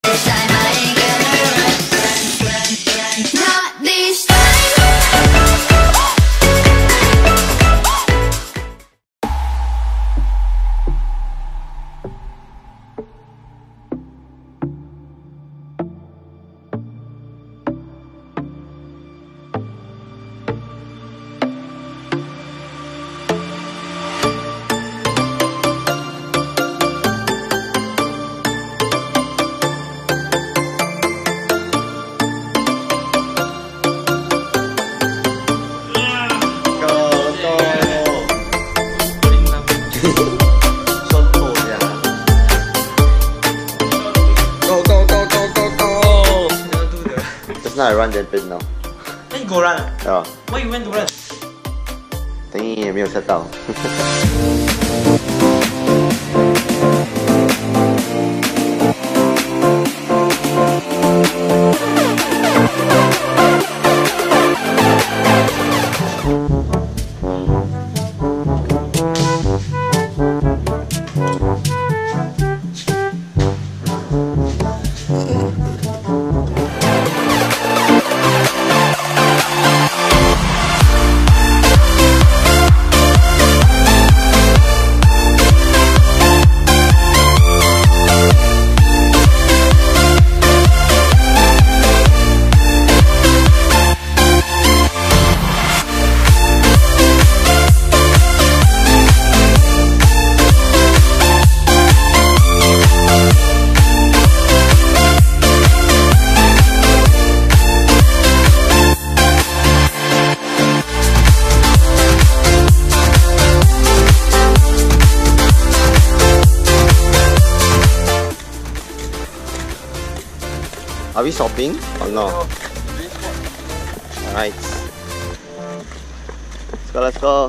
I run then pin now. Then you go run? Yeah. Why you went to run? 等你也没有 set 到。Are we shopping or no? Alright. Let's go, let's go.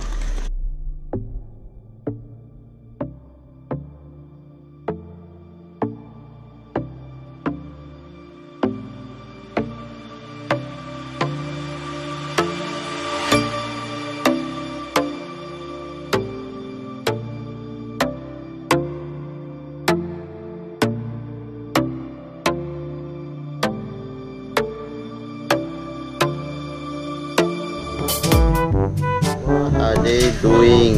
What are they doing?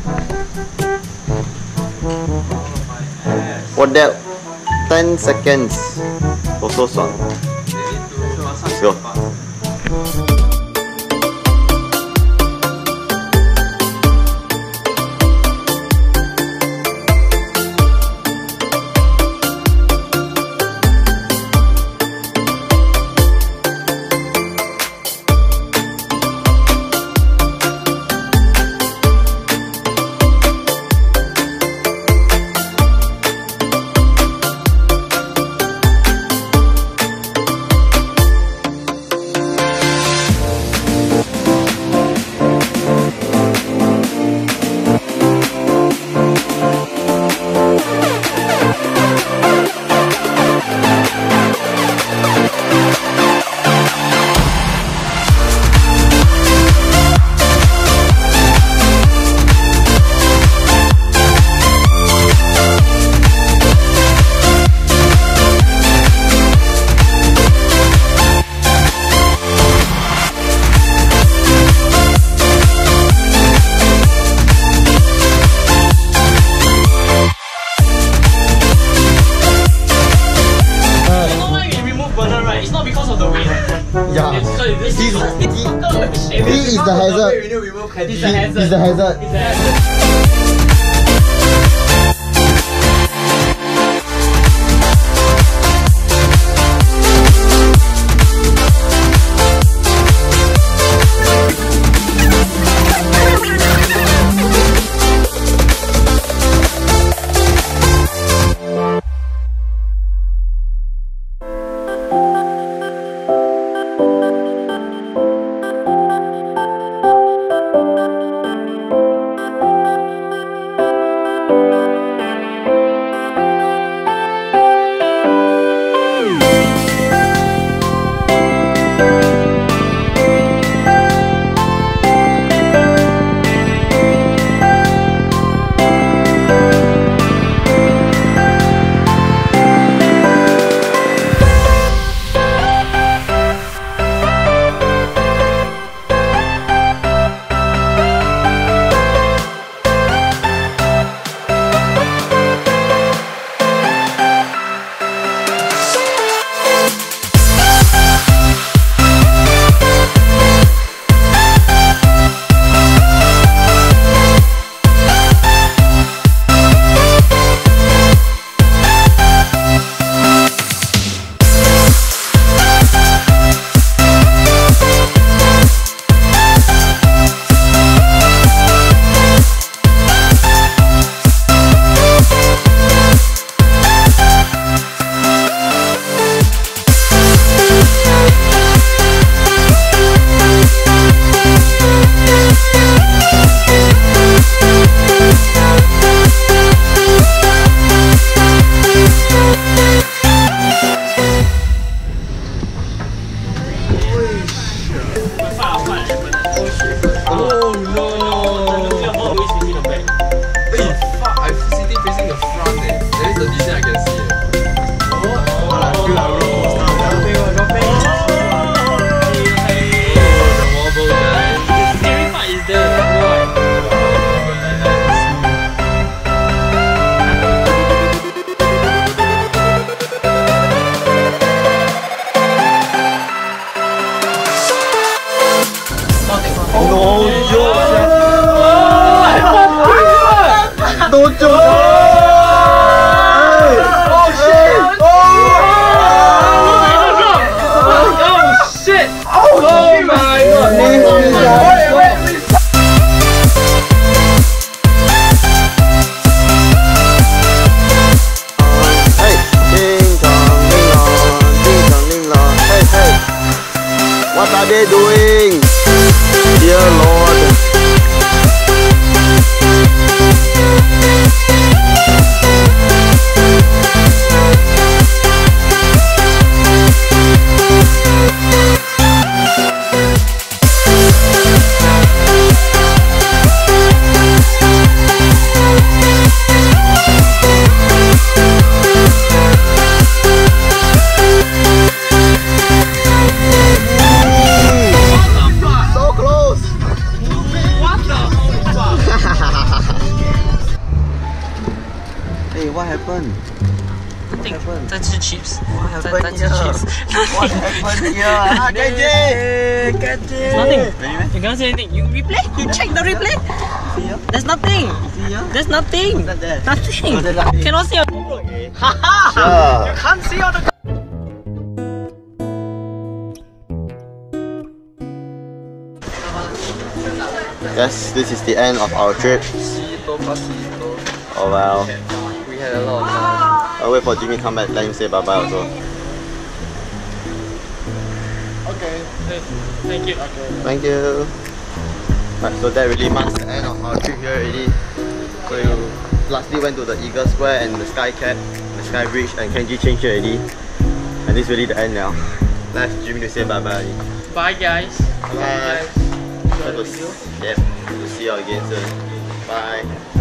For that 10 seconds. Also爽. Let's go. He is the hazard. He's the hazard. are they doing? Dear Lord. Hey, what happened? I think 在吃 chips. What happened 在吃 here? chips. What happened here? KJ! Nothing. Really, man? You cannot say anything. You replay? You check the replay? See here? There's nothing. See here? There's nothing. Not there. Nothing. Oh, there's nothing. Cannot see your GoPro. Haha! Sure. You can't see all the. Yes, this is the end of our trip. Oh well. We had a lot of fun. I'll wait for Jimmy to come back, let him say bye bye also. Okay. Thank you. Thank you. Right, so that really marks the end of our trip here already. So you lastly went to the Eagle Square and the Skycab, the Sky Bridge, and Kenji changed here already. And this is really the end now. Left Jimmy to say bye bye. Bye guys. Bye. Yep, we'll see you all again soon. Bye.